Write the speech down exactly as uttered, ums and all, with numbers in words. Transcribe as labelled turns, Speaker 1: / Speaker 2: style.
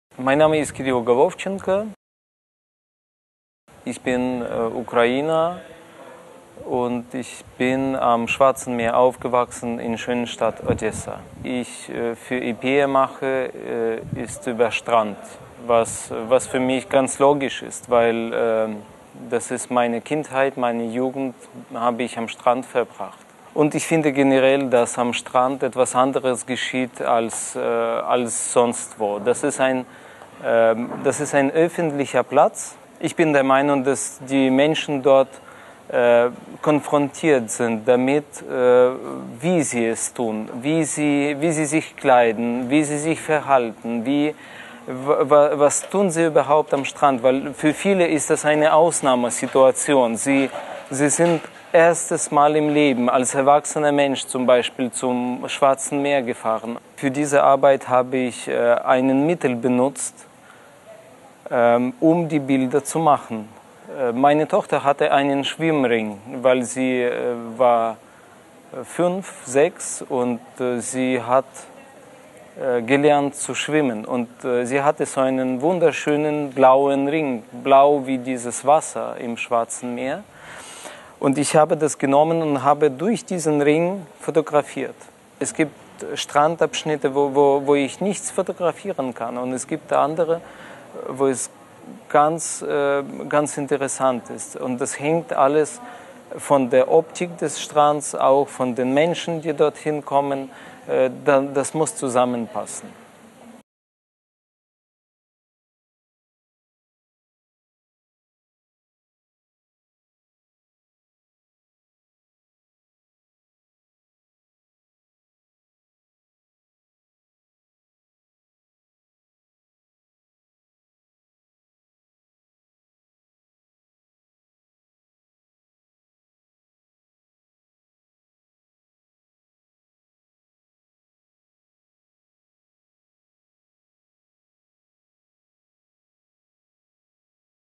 Speaker 1: Mein Name ist Kirill Golovchenko. Ich bin äh, Ukrainer und ich bin am Schwarzen Meer aufgewachsen in der schönen Stadt Odessa. Ich äh, für I P E mache, äh, ist über Strand, was, was für mich ganz logisch ist, weil äh, das ist meine Kindheit, meine Jugend habe ich am Strand verbracht. Und ich finde generell, dass am Strand etwas anderes geschieht als, äh, als sonst wo. Das ist ein, äh, das ist ein öffentlicher Platz. Ich bin der Meinung, dass die Menschen dort äh, konfrontiert sind damit, äh, wie sie es tun, wie sie, wie sie sich kleiden, wie sie sich verhalten, wie, was tun sie überhaupt am Strand. Weil für viele ist das eine Ausnahmesituation. Sie, sie sind erstes Mal im Leben als erwachsener Mensch zum Beispiel zum Schwarzen Meer gefahren. Für diese Arbeit habe ich äh, ein Mittel benutzt, ähm, um die Bilder zu machen. Äh, meine Tochter hatte einen Schwimmring, weil sie äh, war fünf, sechs und äh, sie hat äh, gelernt zu schwimmen. Und äh, sie hatte so einen wunderschönen blauen Ring, blau wie dieses Wasser im Schwarzen Meer. Und ich habe das genommen und habe durch diesen Ring fotografiert. Es gibt Strandabschnitte, wo, wo, wo ich nichts fotografieren kann. Und es gibt andere, wo es ganz, äh, ganz interessant ist. Und das hängt alles von der Optik des Strands, auch von den Menschen, die dorthin kommen. Äh, das muss zusammenpassen.